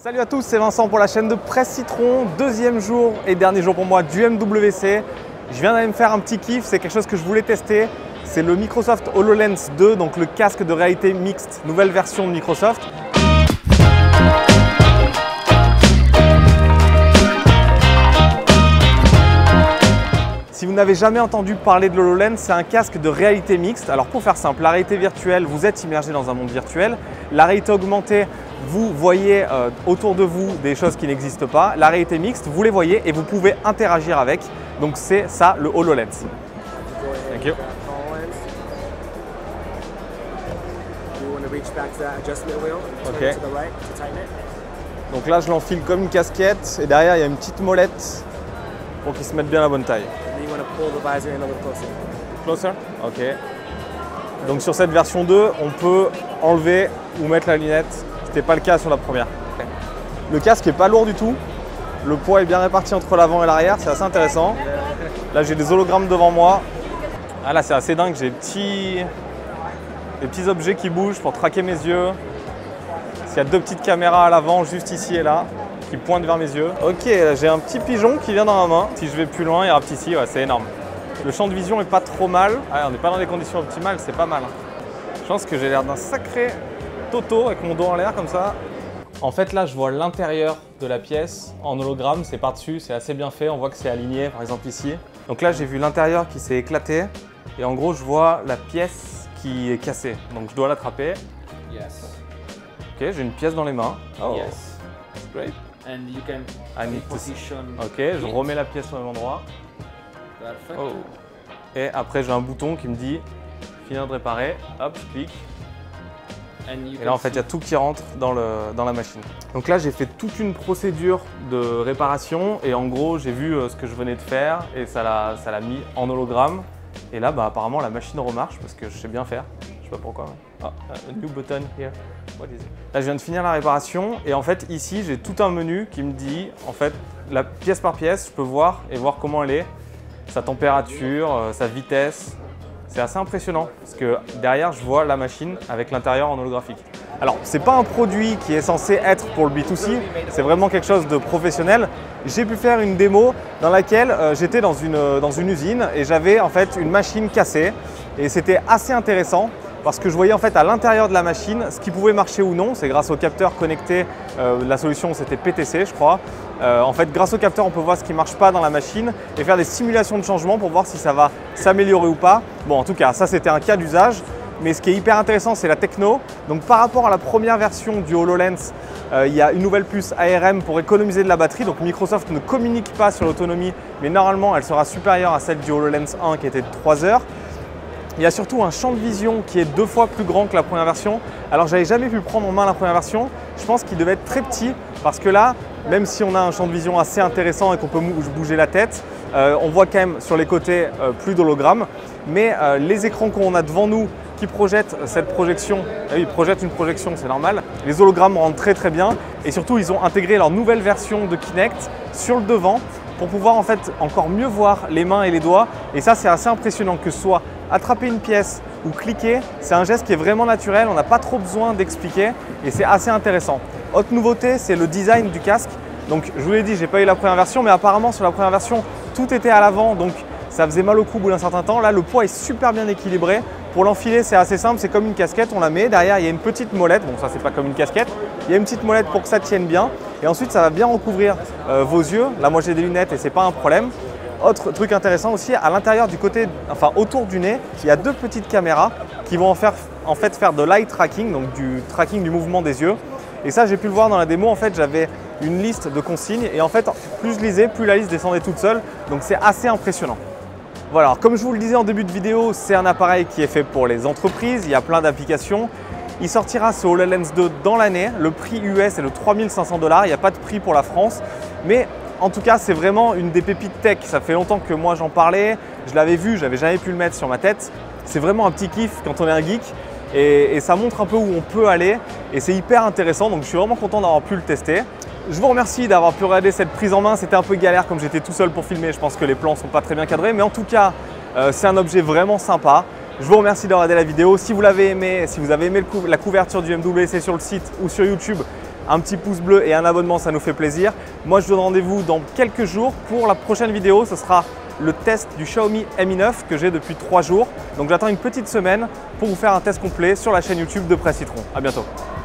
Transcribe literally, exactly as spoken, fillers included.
Salut à tous, c'est Vincent pour la chaîne de Presse Citron. Deuxième jour et dernier jour pour moi du M W C. Je viens d'aller me faire un petit kiff, c'est quelque chose que je voulais tester. C'est le Microsoft HoloLens deux, donc le casque de réalité mixte, nouvelle version de Microsoft. Si vous n'avez jamais entendu parler de l'HoloLens, c'est un casque de réalité mixte. Alors pour faire simple, la réalité virtuelle, vous êtes immergé dans un monde virtuel. La réalité augmentée, vous voyez euh, autour de vous des choses qui n'existent pas. La réalité mixte, vous les voyez et vous pouvez interagir avec. Donc c'est ça le HoloLens. Thank you. Ok. Donc là, je l'enfile comme une casquette et derrière, il y a une petite molette pour qu'il se mette bien à la bonne taille. Closer. Ok. Donc sur cette version deux, on peut enlever ou mettre la lunette. Ce n'était pas le cas sur la première. Le casque n'est pas lourd du tout. Le poids est bien réparti entre l'avant et l'arrière. C'est assez intéressant. Là, j'ai des hologrammes devant moi. Ah là, c'est assez dingue. J'ai des petits... des petits objets qui bougent pour traquer mes yeux. Il y a deux petites caméras à l'avant, juste ici et là, qui pointent vers mes yeux. Ok, j'ai un petit pigeon qui vient dans ma main. Si je vais plus loin, il ira ici. Ouais, c'est énorme. Le champ de vision est pas trop mal. Ah, on n'est pas dans des conditions optimales, c'est pas mal. Je pense que j'ai l'air d'un sacré toto avec mon dos en l'air comme ça. En fait, là, je vois l'intérieur de la pièce en hologramme. C'est par-dessus, c'est assez bien fait. On voit que c'est aligné, par exemple ici. Donc là, j'ai vu l'intérieur qui s'est éclaté. Et en gros, je vois la pièce qui est cassée. Donc je dois l'attraper. Yes. Ok, j'ai une pièce dans les mains. Oh, yes. That's great. And you can I need to position. Ok, je remets la pièce au même endroit. Perfect. Oh. Et après, j'ai un bouton qui me dit finir de réparer. Hop, je clique. And you Et là, en fait, il y a see- tout qui rentre dans, le, dans la machine. Donc là, j'ai fait toute une procédure de réparation. Et en gros, j'ai vu euh, ce que je venais de faire. Et ça l'a ça l'a mis en hologramme. Et là, bah, apparemment, la machine remarche parce que je sais bien faire. Je sais pas pourquoi. Mais... Ah, a new button here. What is it? Là, je viens de finir la réparation. Et en fait, ici, j'ai tout un menu qui me dit, en fait, la pièce par pièce, je peux voir et voir comment elle est. Sa température, euh, sa vitesse. C'est assez impressionnant parce que derrière, je vois la machine avec l'intérieur en holographique. Alors, ce n'est pas un produit qui est censé être pour le B deux C, c'est vraiment quelque chose de professionnel. J'ai pu faire une démo dans laquelle euh, j'étais dans une, euh, dans une usine et j'avais en fait une machine cassée et c'était assez intéressant parce que je voyais en fait à l'intérieur de la machine ce qui pouvait marcher ou non. C'est grâce au capteur connecté, euh, la solution c'était P T C je crois. Euh, en fait, grâce au capteur, on peut voir ce qui ne marche pas dans la machine et faire des simulations de changement pour voir si ça va s'améliorer ou pas. Bon, en tout cas, ça c'était un cas d'usage. Mais ce qui est hyper intéressant, c'est la techno. Donc par rapport à la première version du HoloLens, euh, il y a une nouvelle puce A R M pour économiser de la batterie. Donc Microsoft ne communique pas sur l'autonomie, mais normalement, elle sera supérieure à celle du HoloLens un qui était de trois heures. Il y a surtout un champ de vision qui est deux fois plus grand que la première version. Alors j'avais jamais pu prendre en main la première version. Je pense qu'il devait être très petit parce que là, même si on a un champ de vision assez intéressant et qu'on peut bouger la tête, euh, on voit quand même sur les côtés euh, plus d'hologrammes. Mais euh, les écrans qu'on a devant nous qui projettent cette projection, euh, ils projettent une projection, c'est normal. Les hologrammes rendent très très bien et surtout ils ont intégré leur nouvelle version de Kinect sur le devant pour pouvoir en fait encore mieux voir les mains et les doigts. Et ça c'est assez impressionnant que ce soit attraper une pièce ou cliquer, c'est un geste qui est vraiment naturel, on n'a pas trop besoin d'expliquer et c'est assez intéressant. Autre nouveauté, c'est le design du casque. Donc je vous l'ai dit, j'ai pas eu la première version, mais apparemment sur la première version, tout était à l'avant, donc ça faisait mal au cou au bout d'un certain temps. Là, le poids est super bien équilibré. Pour l'enfiler, c'est assez simple, c'est comme une casquette, on la met. Derrière, il y a une petite molette, bon ça c'est pas comme une casquette, il y a une petite molette pour que ça tienne bien. Et ensuite, ça va bien recouvrir euh, vos yeux. Là, moi j'ai des lunettes et c'est pas un problème. Autre truc intéressant aussi, à l'intérieur du côté, enfin autour du nez, il y a deux petites caméras qui vont en, faire, en fait faire de l'eye tracking, donc du tracking du mouvement des yeux. Et ça, j'ai pu le voir dans la démo, en fait, j'avais une liste de consignes et en fait, plus je lisais, plus la liste descendait toute seule. Donc c'est assez impressionnant. Voilà, alors, comme je vous le disais en début de vidéo, c'est un appareil qui est fait pour les entreprises, il y a plein d'applications. Il sortira ce HoloLens deux dans l'année, le prix U S est de trois mille cinq cents dollars, il n'y a pas de prix pour la France. Mais en tout cas, c'est vraiment une des pépites tech. Ça fait longtemps que moi j'en parlais, je l'avais vu, je n'avais jamais pu le mettre sur ma tête. C'est vraiment un petit kiff quand on est un geek et, et ça montre un peu où on peut aller et c'est hyper intéressant. Donc je suis vraiment content d'avoir pu le tester. Je vous remercie d'avoir pu regarder cette prise en main. C'était un peu galère comme j'étais tout seul pour filmer. Je pense que les plans ne sont pas très bien cadrés, mais en tout cas, euh, c'est un objet vraiment sympa. Je vous remercie d'avoir regardé la vidéo. Si vous l'avez aimé, si vous avez aimé le cou la couverture du M W C sur le site ou sur YouTube, Un petit pouce bleu et un abonnement, ça nous fait plaisir. Moi, je vous donne rendez-vous dans quelques jours pour la prochaine vidéo. Ce sera le test du Xiaomi Mi neuf que j'ai depuis trois jours. Donc j'attends une petite semaine pour vous faire un test complet sur la chaîne YouTube de Presse Citron. À bientôt.